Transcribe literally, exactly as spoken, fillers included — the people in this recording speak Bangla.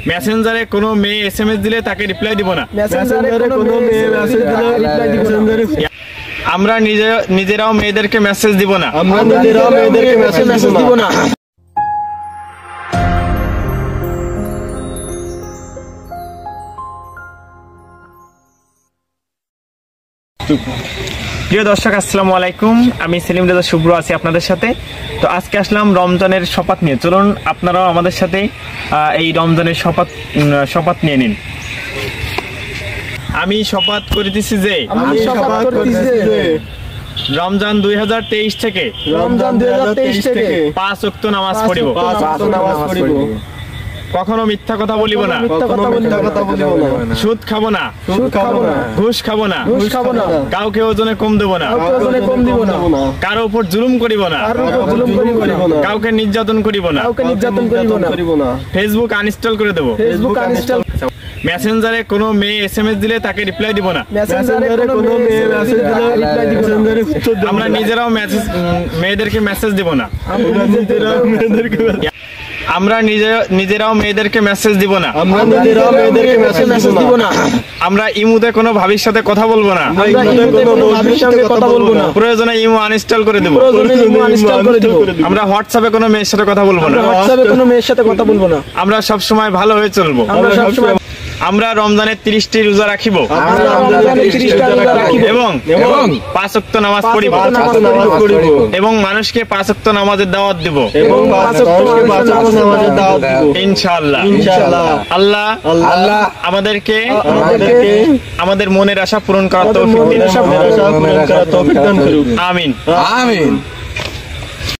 মেসেঞ্জারে কোনো মেয়ে এসএমএস দিলে তাকে রিপ্লাই দিব না। মেসেঞ্জারে কোনো মেয়ে মেসেজ দিলে রিপ্লাই দিব না। আমরা নিজে নিজেরাও মেয়েদেরকে মেসেজ দিব না। আমরা নিজেরাও মেয়েদেরকে মেসেজ দিব না। প্রিয় দর্শক, আসসালামু আলাইকুম। আমি সেলিম রেজা শুভ্র আছি আপনাদের সাথে। তো আজকে আসলাম রমজানের শপথ নিয়ে। চলুন আপনারাও আমাদের সাথে এই রমজানের শপথ শপথ নিয়ে নিন। আমি শপথ করিতেছি যে আমি শপথ করিতেছি যে রমজান দুই হাজার তেইশ থেকে রমজান দুই হাজার তেইশ থেকে পাঁচ ওয়াক্ত নামাজ পড়িব। পাঁচ ওয়াক্ত নামাজ পড়িব। কখনো মিথ্যা কথা বলিব না। কখনো মিথ্যা কথা বলিব না। সুদ খাবো না। সুদ খাবো না। ঘুষ খাবো না। ঘুষ খাবো না। কাউকে ওজনে কম দেব না। কাউকে ওজনে কম দিব না। কারো উপর জুলুম করিব না। কারো উপর জুলুম করিব না। কাউকে নির্যাতন করিব না। কাউকে নির্যাতন করিব না। ফেসবুক আনইনস্টল করে দেব। Facebook uninstall. মেসেঞ্জারে কোনো মেয়ে এসএমএস দিলে তাকে রিপ্লাই দিব না। মেসেঞ্জারে কোনো মেয়ে মেসেজ দিলে রিপ্লাই দিব না। আমরা নিজেরাও মেসেজ মেয়েদেরকে মেসেজ দিব না। আমরা নিজেরাও মেয়েদেরকে আমরা নিজেরাও মেয়েদেরকে মেসেজ দিব না। আমরা নিজেরাও মেয়েদেরকে মেসেজ দিব না। আমরা ইমুতে কোনো ভাবির সাথে কথা বলবো না। আমরা ইমুতে কোনো ভাবির সাথে কথা বলবো না। প্রয়োজনে ইমু আনইনস্টল করে দেব। প্রয়োজনে ইমু আনইনস্টল করে দেব। আমরা হোয়াটসঅ্যাপে কোনো মেয়ের সাথে কথা বলবো না। হোয়াটসঅ্যাপে কোনো মেয়ের সাথে কথা বলবো না। আমরা সব সময় ভালো হয়ে চলবো। আমরা সব সময় আমরা রমজানের ত্রিশটি রোজা রাখিব এবং এবং পাঁচ ওয়াক্ত নামাজ পড়িব এবং মানুষকে পাঁচ ওয়াক্ত নামাজের দাওয়াত দিব এবং পাঁচ ওয়াক্ত নামাজের দাওয়াত দিব ইনশাআল্লাহ। ইনশাআল্লাহ। আল্লাহ আল্লাহ আমাদেরকে আমাদেরকে আমাদের মনের আশা পূরণ করার তৌফিক দিন। তৌফিক দান করুন। আমিন আমিন।